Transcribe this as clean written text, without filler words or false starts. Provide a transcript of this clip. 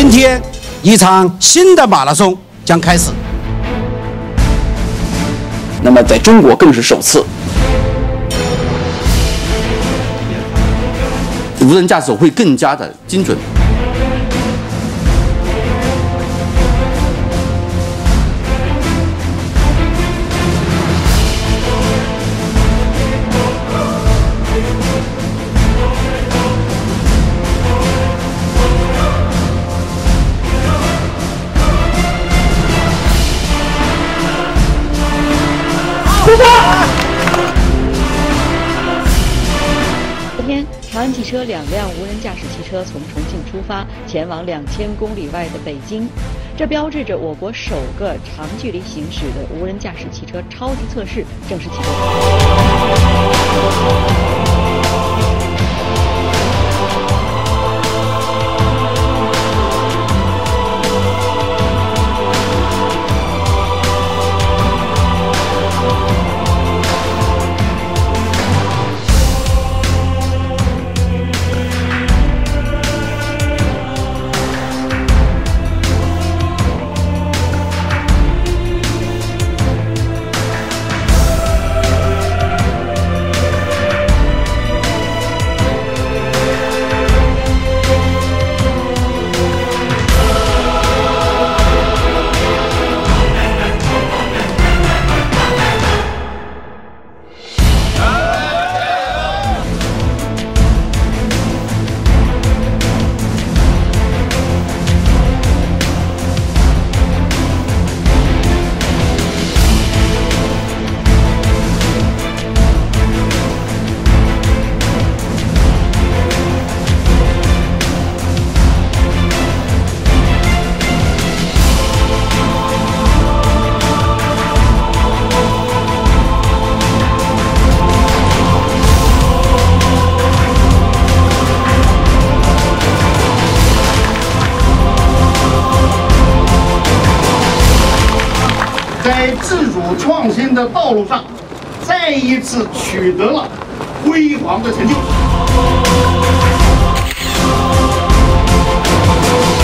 今天，一场新的马拉松将开始。 那么，在中国更是首次，无人驾驶会更加的精准。 昨天，长安汽车2辆无人驾驶汽车从重庆出发，前往2000公里外的北京，这标志着我国首个长距离行驶的无人驾驶汽车超级测试正式启动。 在自主创新的道路上，再一次取得了辉煌的成就。